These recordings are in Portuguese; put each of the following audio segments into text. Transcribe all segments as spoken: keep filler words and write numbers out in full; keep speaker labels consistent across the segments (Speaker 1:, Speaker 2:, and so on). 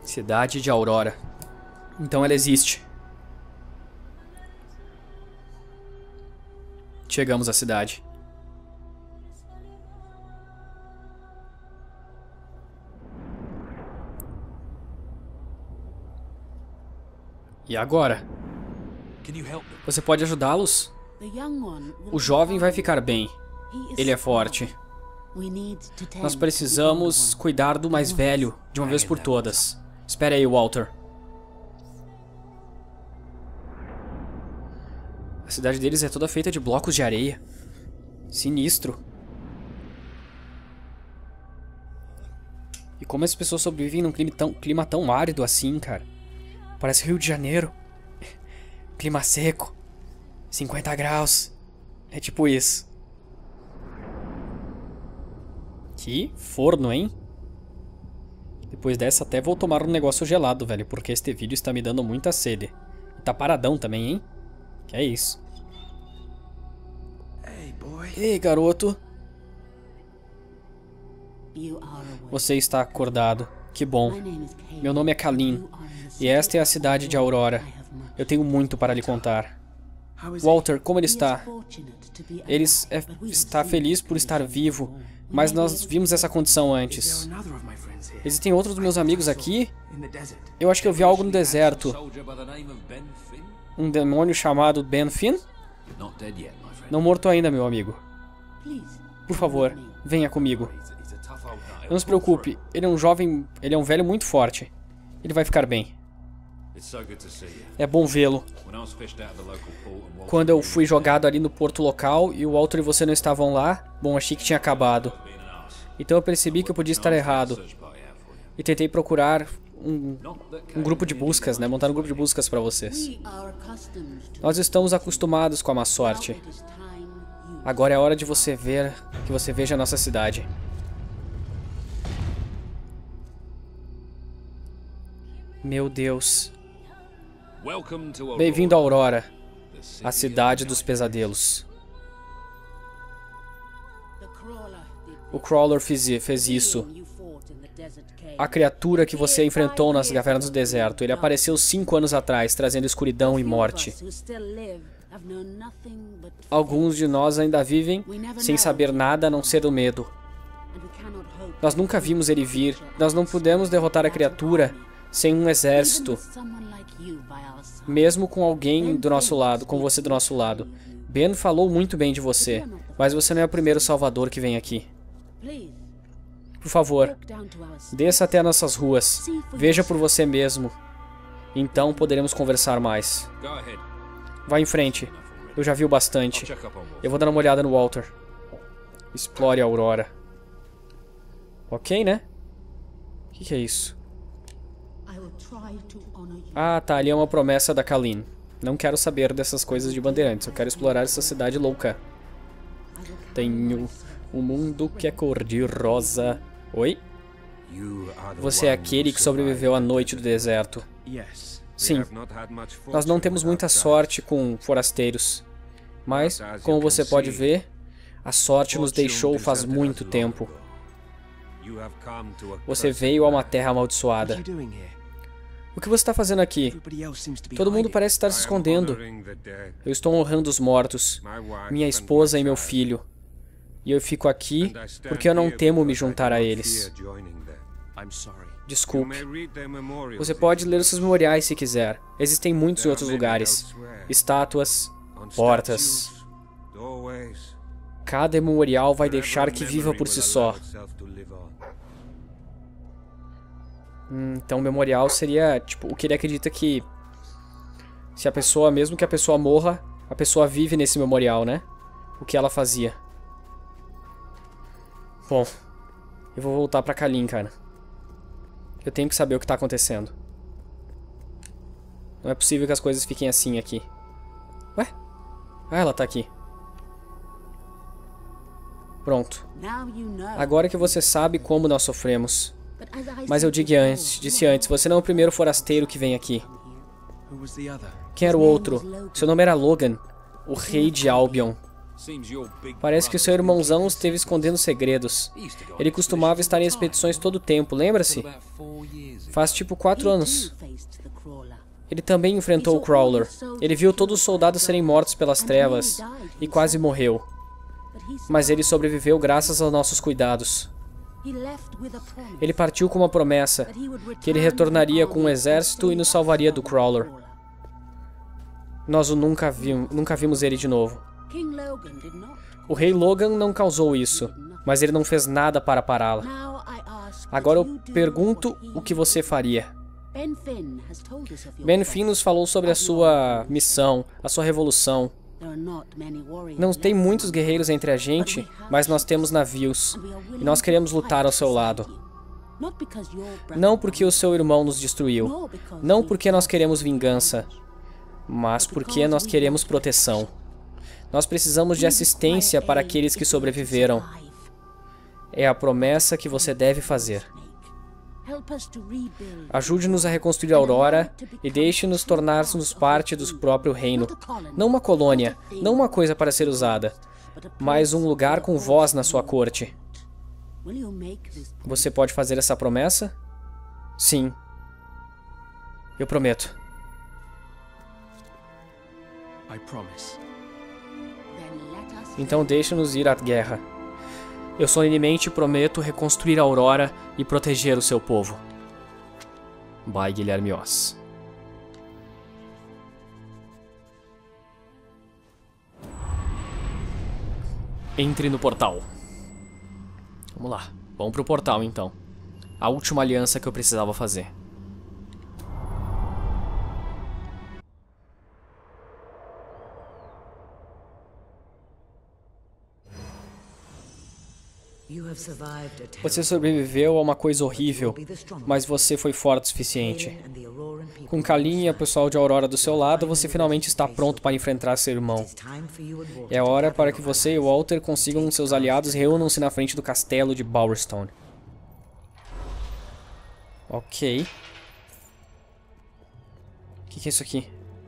Speaker 1: Cidade de Aurora. Então ela existe. Chegamos à cidade. E agora? Você pode ajudá-los? O jovem vai ficar bem. Ele é forte. Nós precisamos cuidar do mais velho, de uma vez por todas. Espere aí, Walter. A cidade deles é toda feita de blocos de areia. Sinistro. E como as pessoas sobrevivem num clima tão, clima tão árido assim, cara? Parece Rio de Janeiro. Clima seco. cinquenta graus. É tipo isso. Que forno, hein? Depois dessa até vou tomar um negócio gelado, velho. Porque este vídeo está me dando muita sede. E tá paradão também, hein? Que é isso. Ei, garoto. Você está acordado. Que bom. Meu nome é Kalin. E esta é a cidade de Aurora. Eu tenho muito para lhe contar. Walter, como ele está? Ele é, está feliz por estar vivo, mas nós vimos essa condição antes. Existem outros dos meus amigos aqui? Eu acho que eu vi algo no deserto. Um demônio chamado Ben Finn? Não morto ainda, meu amigo. Por favor, venha comigo. Não se preocupe, ele é um jovem, ele é um velho muito forte. Ele vai ficar bem. É bom vê-lo. Quando eu fui jogado ali no porto local e o Walter e você não estavam lá, bom, achei que tinha acabado. Então eu percebi que eu podia estar errado. E tentei procurar um, um grupo de buscas, né? Montar um grupo de buscas para vocês. Nós estamos acostumados com a má sorte. Agora é hora de você ver, que você veja a nossa cidade. Meu Deus. Bem-vindo a Aurora, a cidade dos pesadelos. O Crawler fez, fez isso. A criatura que você enfrentou nas cavernas do deserto. Ele apareceu cinco anos atrás, trazendo escuridão e morte. Alguns de nós ainda vivem sem saber nada a não ser o medo. Nós nunca vimos ele vir. Nós não pudemos derrotar a criatura sem um exército. Mesmo com alguém do nosso lado, com você do nosso lado. Ben falou muito bem de você, mas você não é o primeiro salvador que vem aqui. Por favor, desça até nossas ruas. Veja por você mesmo. Então poderemos conversar mais. Vá em frente. Eu já vi o bastante. Eu vou dar uma olhada no Walter. Explore a Aurora. Ok, né? O que, que é isso? Ah, tá. Ali é uma promessa da Kalin. Não quero saber dessas coisas de bandeirantes. Eu quero explorar essa cidade louca. Tenho um mundo que é cor-de-rosa. Oi? Você é aquele que sobreviveu à noite do deserto. Sim. Nós não temos muita sorte com forasteiros. Mas, como você pode ver, a sorte nos deixou faz muito tempo. Você veio a uma terra amaldiçoada. O que você está fazendo aqui? Todo mundo parece estar se escondendo. Eu estou honrando os mortos, minha esposa e meu filho. E eu fico aqui porque eu não temo me juntar a eles. Desculpe. Você pode ler os seus memoriais se quiser. Existem muitos em outros lugares. Estátuas, portas. Cada memorial vai deixar que viva por si só. Hum, então o memorial seria, tipo, o que ele acredita que... Se a pessoa, mesmo que a pessoa morra, a pessoa vive nesse memorial, né? O que ela fazia. Bom, eu vou voltar pra Kalin, cara. Eu tenho que saber o que tá acontecendo. Não é possível que as coisas fiquem assim aqui. Ué? Ah, ela tá aqui. Pronto. Agora que você sabe como nós sofremos. Mas eu digo antes, disse antes, você não é o primeiro forasteiro que vem aqui. Quem era o outro? Seu nome era Logan, o rei de Albion. Parece que o seu irmãozão esteve escondendo segredos. Ele costumava estar em expedições todo o tempo, lembra-se? Faz tipo quatro anos. Ele também enfrentou o Crawler. Ele viu todos os soldados serem mortos pelas trevas e quase morreu. Mas ele sobreviveu graças aos nossos cuidados. Ele partiu com uma promessa, que ele retornaria com um exército e nos salvaria do Crawler. Nós o nunca vimos, nunca vimos ele de novo. O rei Logan não causou isso, mas ele não fez nada para pará-la. Agora eu pergunto o que você faria. Ben Finn nos falou sobre a sua missão, a sua revolução. Não tem muitos guerreiros entre a gente, mas nós temos navios, e nós queremos lutar ao seu lado. Não porque o seu irmão nos destruiu, não porque nós queremos vingança, mas porque nós queremos proteção. Nós precisamos de assistência para aqueles que sobreviveram. É a promessa que você deve fazer. Ajude-nos a reconstruir a Aurora e deixe-nos tornar-nos parte do próprio reino. Não uma colônia, não uma coisa para ser usada, mas um lugar com voz na sua corte. Você pode fazer essa promessa? Sim. Eu prometo. Então deixe-nos ir à guerra. Eu solenemente prometo reconstruir a Aurora e proteger o seu povo. By Guilherme Oss. Entre no portal. Vamos lá. Vamos pro portal, então. A última aliança que eu precisava fazer. Você sobreviveu a uma coisa horrível, mas você foi forte o suficiente. Com Kalin e o pessoal de Aurora do seu lado, você finalmente está pronto para enfrentar seu irmão. É hora para que você e Walter consigam seus aliados e reúnam-se na frente do castelo de Bowerstone. Ok. O que, que é isso aqui?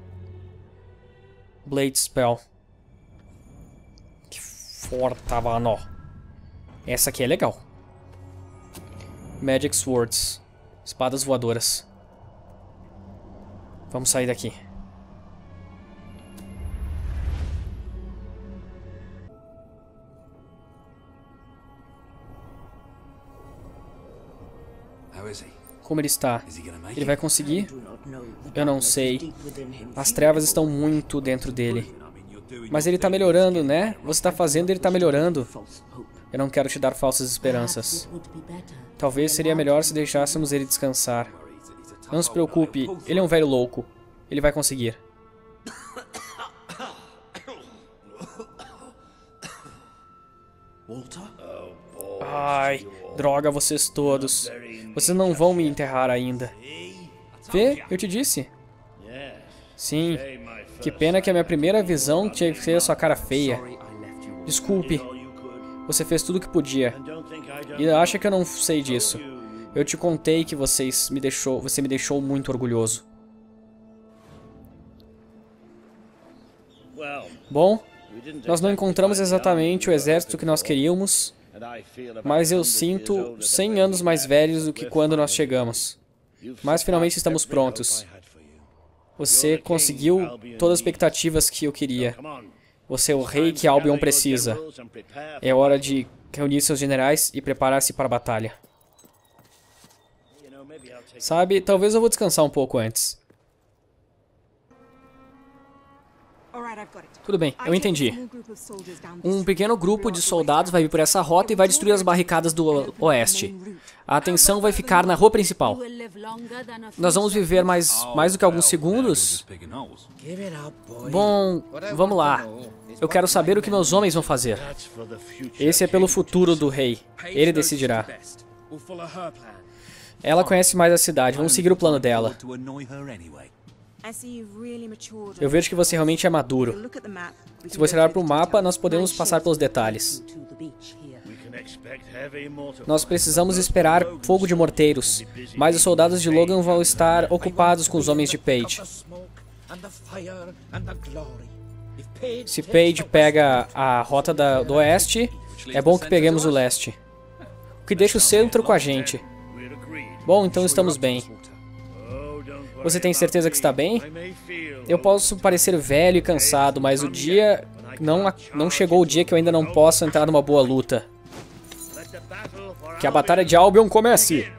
Speaker 1: Blade Spell. Que forte, mano. Essa aqui é legal. Magic Swords. Espadas voadoras. Vamos sair daqui. Como ele está? Ele vai conseguir? Eu não sei. As trevas estão muito dentro dele. Mas ele está melhorando, né? Você está fazendo e ele está melhorando. Eu não quero te dar falsas esperanças. Talvez seria melhor se deixássemos ele descansar. Não se preocupe, ele é um velho louco. Ele vai conseguir. Ai, droga vocês todos. Vocês não vão me enterrar ainda. Vê, eu te disse. Sim, que pena que a minha primeira visão tinha que ser a sua cara feia. Desculpe. Você fez tudo o que podia. E acha que eu não sei disso. Eu te contei que vocês me deixou, você me deixou muito orgulhoso. Bom, nós não encontramos exatamente o exército que nós queríamos, mas eu sinto cem anos mais velhos do que quando nós chegamos. Mas finalmente estamos prontos. Você conseguiu todas as expectativas que eu queria. Você é o rei que Albion precisa. É hora de reunir seus generais e preparar-se para a batalha. Sabe, talvez eu vou descansar um pouco antes. Tudo bem, eu entendi. Um pequeno grupo de soldados vai vir por essa rota e vai destruir as barricadas do oeste. A atenção vai ficar na rua principal. Nós vamos viver mais, mais do que alguns segundos? Bom, vamos lá. Eu quero saber o que meus homens vão fazer. Esse é pelo futuro do rei. Ele decidirá. Ela conhece mais a cidade. Vamos seguir o plano dela. Eu vejo que você realmente é maduro. Se você olhar para o mapa, nós podemos passar pelos detalhes. Nós precisamos esperar fogo de morteiros, mas os soldados de Logan vão estar ocupados com os homens de Paige. Se Paige pega a rota da, do oeste, é bom que peguemos o leste. O que deixa o centro com a gente. Bom, então estamos bem. Você tem certeza que está bem? Eu posso parecer velho e cansado, mas o dia... Não, não chegou o dia que eu ainda não possa entrar numa boa luta. Que a batalha de Albion comece!